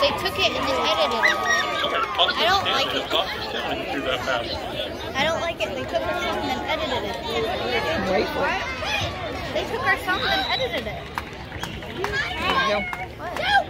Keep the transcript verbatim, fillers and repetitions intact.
They took it and then edited it. I don't like it. I don't like it. They took our song and then edited it. Wait for it. They took our song and edited it. There you go. What?